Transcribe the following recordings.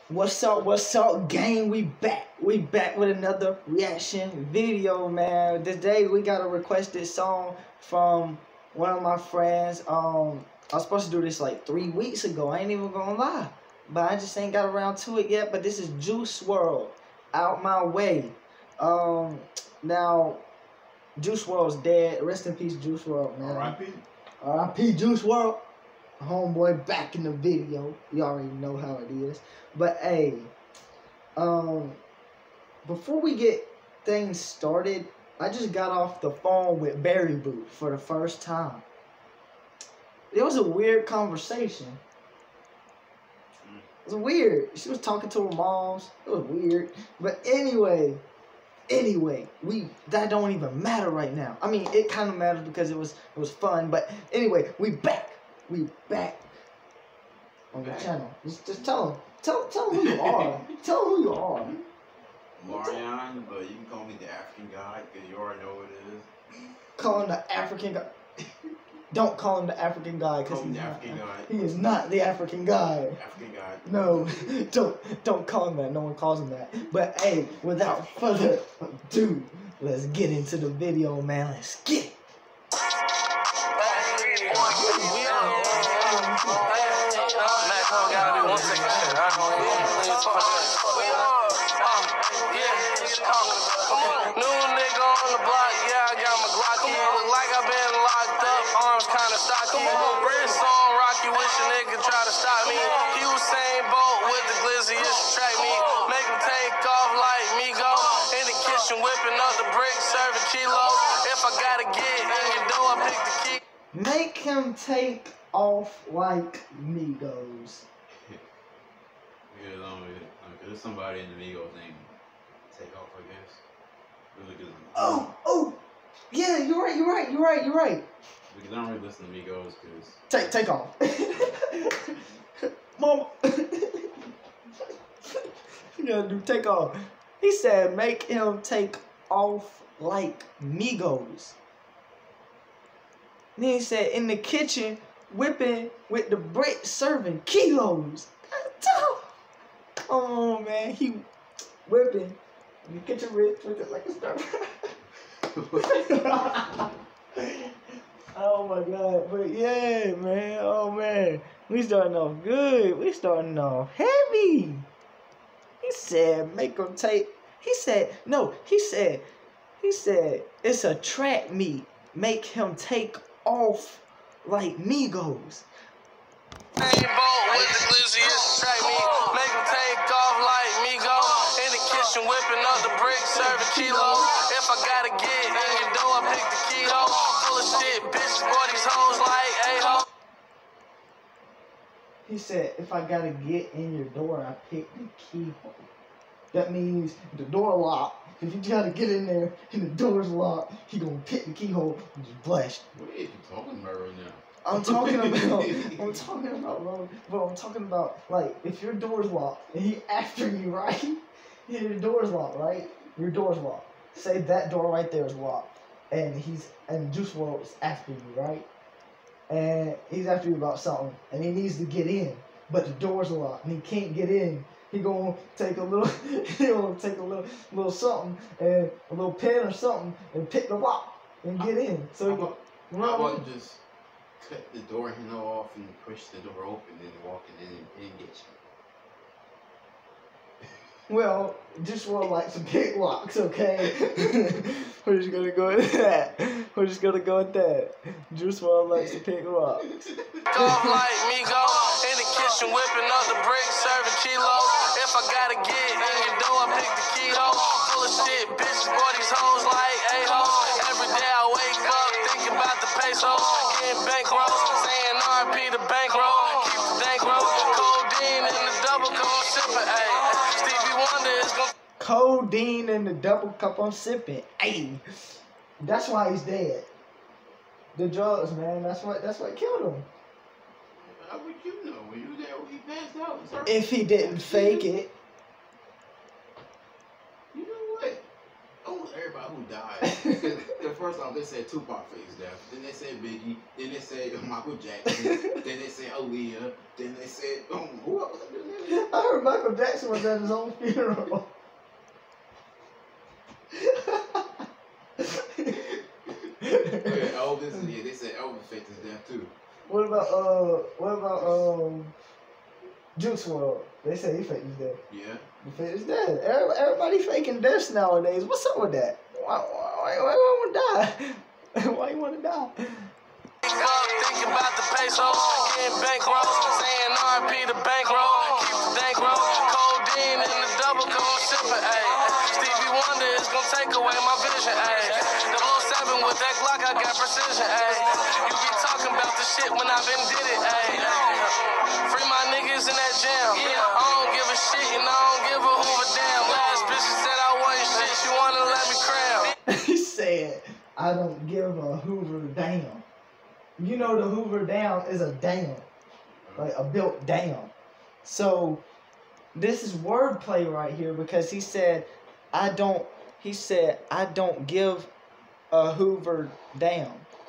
What's up, gang? We back with another reaction video, man. Today we got a requested song from one of my friends. I was supposed to do this like 3 weeks ago. I ain't even gonna lie, but I just ain't got around to it yet. But this is Juice WRLD, Out My Way. Now Juice WRLD's dead. Rest in peace, Juice WRLD, man. R.I.P. R.I.P. Juice WRLD. Homeboy back in the video. You already know how it is. But hey, before we get things started, I just got off the phone with Berry Boo for the first time. It was a weird conversation. It was weird. She was talking to her moms. It was weird. But anyway, that don't even matter right now. I mean, it kind of matters because it was fun. But anyway, we back on the channel. Just tell them. Tell them who you are. Tell them who you are. Marion, but you can call me the African guy because you already know what it is. Call him the African guy. Don't call him the African guy because he is not the African guy. African guy. No, don't call him that. No one calls him that. But hey, without further ado, let's get into the video, man. Let's get it. New nigga on the block, yeah, I got my Glocky. Look like I've been locked up, arms kinda stocky. Wrist on Rocky, wish a nigga try to stop me. Usain Bolt with the glizzy, it's track me. Make him take off like me go. In the kitchen whipping up the bricks, serving kilos. If I gotta get in your door, I pick the key. Make him take off like Migos. Because there's somebody in the Migos named Takeoff, I guess. Really good. Oh, yeah, you're right. Because I don't really listen to Migos because... Take off. Mama. You gotta do take off. He said make him take off like Migos. Then he said in the kitchen whipping with the brick serving kilos. Oh man, he whipping. You get your wrist with it like a star. Oh my god, but yeah, man. Oh man, we starting off good. We starting off heavy. He said make him take. He said it's a track meet. Make him take off like Migos. Usain Bolt with the glizzy, it's track me. Make him take off like me go. In the kitchen whipping up the bricks, serving kilos. If I gotta get in your door, I pick the keyhole. Full of shit, bitches, boy, these hoes like a-ho. He said if I gotta get in your door, I pick the keyhole. That means the door locked. If you gotta get in there and the door's locked, he gonna pick the keyhole and just blast. What are you talking about right now? I'm talking about like if your door's locked and he after you, right? Your door's locked, right? Your door's locked. Say that door right there is locked, and Juice WRLD is after you, right? And he's after you about something, and he needs to get in, but the door's locked and he can't get in. He gonna take a little, little something and a little pen or something and pick the lock and get in. So how about just cut the door handle off and push the door open and walk in and get you? Well, Juice WRLD likes to pick locks, okay? We're just gonna go with that. Juice WRLD likes to pick locks. Off like me go. In the kitchen whipping up the bricks, serving kilos. If I gotta get in your door, I pick the keyhole. Full of shit, bitches, boy, these hoes like a-ho. Every day I wake up thinking about the pesos. Getting bankroll, saying R.I.P. the bankroll. Keep the bankroll. Codeine in the double cup I'm sipping, ayy. Stevie Wonder is gonna... Codeine in the double cup I'm sipping, ayy. That's why he's dead. The drugs, man. That's what killed him. How would you know? Were you there when he passed out? If he didn't fake it. You know what? Almost everybody who died. The first off, they said Tupac faced death. Then they said Biggie. Then they said Michael Jackson. Then they said Aaliyah. Then they said, who else? I heard Michael Jackson was at his own funeral. Elvis. Yeah, they said Elvis faked his death too. What about Juice WRLD? They say he faked his death. Yeah. He faked his death. Everybody faking deaths nowadays. What's up with that? Why you want to die? Why you want to die? Thinking about the pesos, getting bankroll, saying RP the bankroll, keep the bankroll, codeine in the double cone sipper, ayy. Stevie Wonder is gonna take away my vision, ayy. 007 with that Glock, I got precision, ayy. You be talking about the shit when I been did it, ayy. Free my niggas in that jam. I don't give a shit and I don't give a hoover damn. Last bitch said I wasn't shit, she wanna let me cram. He said, I don't give a hoover damn. You know the hoover down is a dam. Like a built dam. So this is wordplay right here because he said I don't give a hoover down.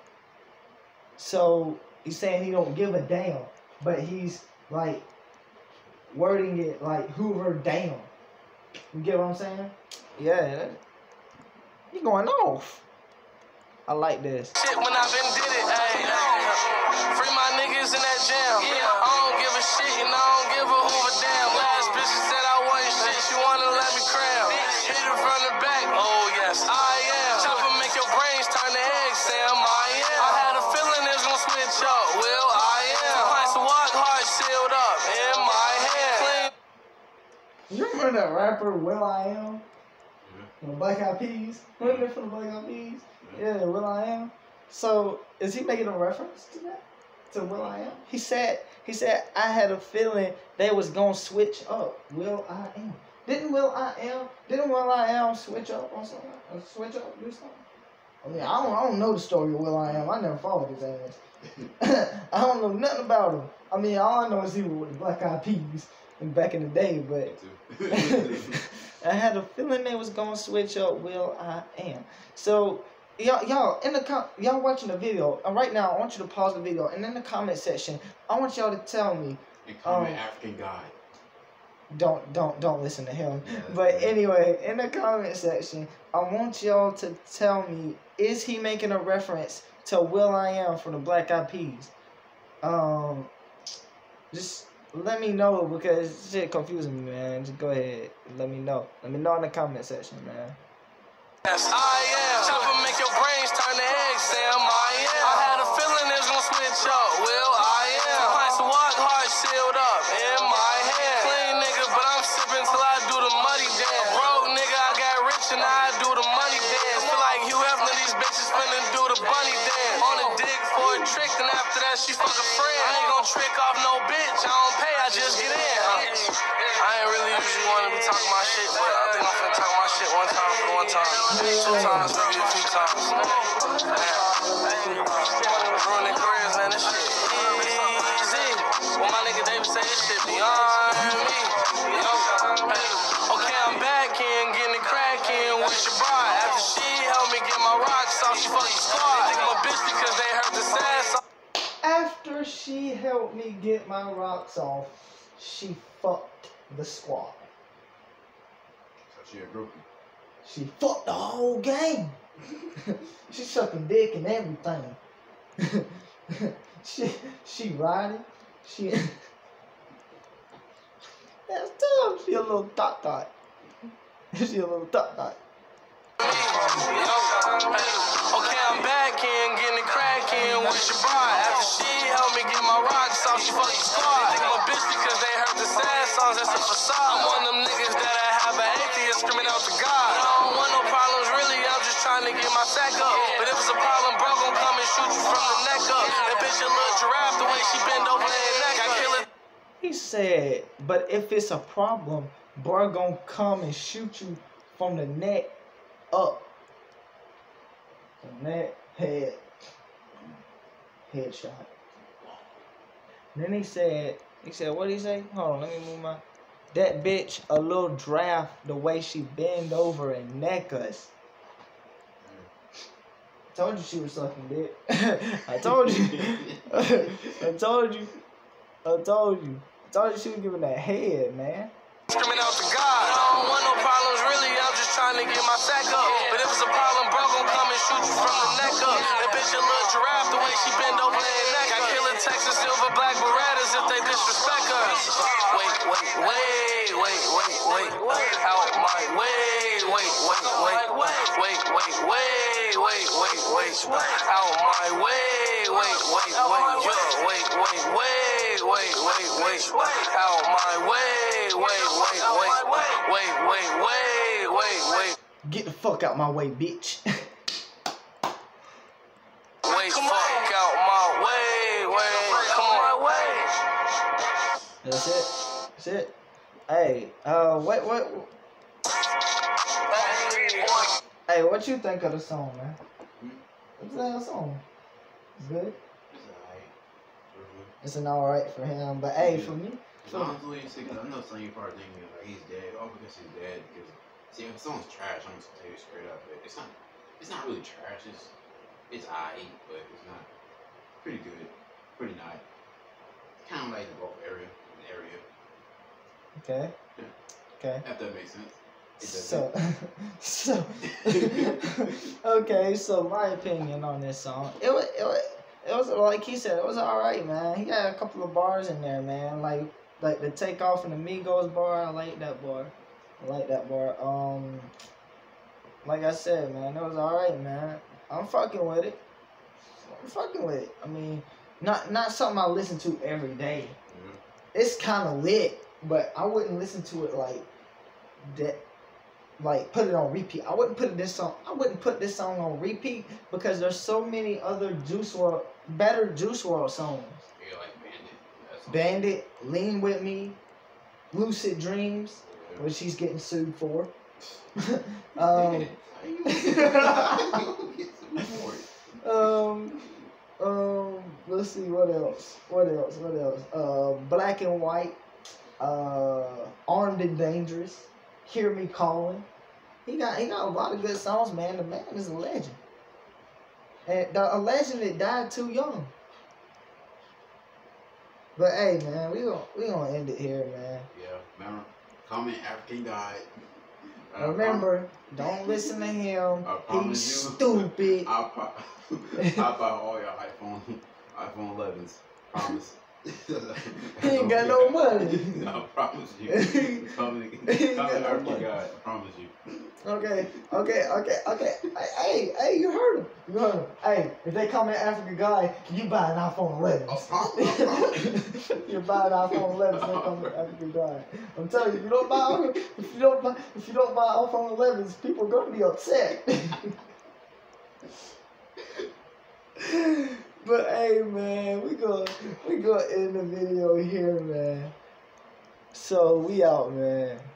So he's saying he don't give a damn, but he's like wording it like hoover down. You get what I'm saying? Yeah. You going off. I like this. Shit when I been did it, ayy. Free my niggas in that jam. I don't give a shit and I don't give a hoover damn. Last bitch said I wasn't shit, she wanna let me cram. Hit it from the back, oh yes, I am. Chopper make your brains turn to eggs, Sam, I am. I had a feeling it's gonna switch up, Will, I am. Nice to walk hard, sealed up in my hand. You remember that rapper Will I Am? From the Black Eyed Peas? Remember that from the Black Eyed Peas? Yeah, Will I Am. So is he making a reference to that? To Will I Am? He said I had a feeling they was gonna switch up. Will I Am. Didn't Will I Am switch up on something? Switch up, do something? I mean, I don't know the story of Will I Am. I never followed his ass. I don't know nothing about him. I mean, all I know is he was with the Black Eyed Peas back in the day, but I had a feeling they was gonna switch up Will I Am. So y'all watching the video, and right now I want you to pause the video, and in the comment section I want y'all to tell me. And comment African God. Don't listen to him. Yeah, but right. anyway, in the comment section, I want y'all to tell me, is he making a reference to Will I Am from the Black Eyed Peas? Just let me know because shit confusing me, man. Just go ahead, let me know. Let me know in the comment section, man. Yes, I am. Chopper make your brains turn to eggs, Sam, I am. I had a feeling it's gonna switch up, Will, I am. Nice to walk hard, sealed up in my hand. Clean nigga, but I'm sipping till I do the muddy dance. Broke nigga, I got rich and I do the money dance. Feel like Hugh Hefner, these bitches finna do the bunny dance. On a dick for a trick, and after that she fuck a friend. I ain't gon' trick off no bitch, I don't pay, I just get in. I ain't really usually wanna be talking my shit, but I think I'm finna talk my shit one time for the one time. 2 times, maybe a few times. Ruining careers, man, this shit easy. Well, my nigga David say this shit beyond me. You know? Okay, I'm back in, getting it crackin' with your bride. After she helped me get my rocks off, she fucked the squad. They think I'm a bitch because they heard the sad song. After she helped me get my rocks off, she fucked the squad. So she a groupie. She fucked the whole gang. She sucking dick and everything. she riding. That's tough. She a little thot. She a little thot. Okay, I'm back in, getting it crackin' with your bride. After she helped me get my rocks off, she fucked the squad. They think I'm a bitch because they heard the sad songs, that's a facade. I'm one of them niggas that I have an atheist screaming out to God. I don't want no problems, really, I'm just trying to get my sack up. But if it's a problem, bro, gon' come and shoot you from the neck up. That bitch a little giraffe, the way she bend over her neck, I kill it. He said, but if it's a problem, bro gon' come and shoot you from the neck up. The neck, headshot. Then he said, what did he say? Hold on, let me move my. That bitch a little draft the way she bend over and neck us. Told you she was sucking dick. I told you. I told you. I told you. I told you she was giving that head, man. Screaming out to God. I don't want no problems, really. I'm just trying to get my sack up. But if it's a problem, bro, gon' come and shoot you from the neck up. That bitch a little giraffe, the way she bend over her neck. I kill in Texas, silver, black Berettas if they disrespect us. Wait. Out my way. Wait. Out my way. Out my way. Wait. Get the fuck out my way, bitch. Fuck out my way. Come on. That's it. Hey, what? Hey, what you think of the song, man? What's that song? It's good. It's an alright for him, but hey, for me. Honestly, I know some of you probably thinking like he's dead. Oh, because he's dead. Because see, if someone's trash, I'm just gonna tell you straight up. But it's not really trash. It's aight, but it's not pretty good, pretty nice. Kind of like the both area. Okay. If that makes sense. So okay. So my opinion on this song, it was like he said, it was alright, man. He got a couple of bars in there, man. Like the Takeoff and the Migos bar. I like that bar. Like I said, man, it was alright, man. I'm fucking with it. I mean, not something I listen to every day. Mm-hmm. It's kind of lit, but I wouldn't listen to it like that. Like put it on repeat. I wouldn't put this song on repeat because there's so many other better Juice WRLD songs. Yeah, like Bandit, Lean With Me, Lucid Dreams, which he's getting sued for. Let's see what else. Black and White, Armed and Dangerous, Hear Me Calling. He got a lot of good songs, man. The man is a legend. And a legend that died too young. But hey, man, we gonna end it here, man. Yeah, remember, comment African God. Remember, don't listen to him. He's stupid. I'll buy all your iPhone 11s. Promise. He ain't got no money. I promise you. Comment African God. I promise you. Okay. Hey, you heard him. Hey, if they comment African guy, you buy an iPhone 11. You buy an iPhone 11 if they comment African guy. I'm telling you, if you don't buy iPhone 11s, people are gonna be upset. But hey, man, we gonna end the video here, man. So we out, man.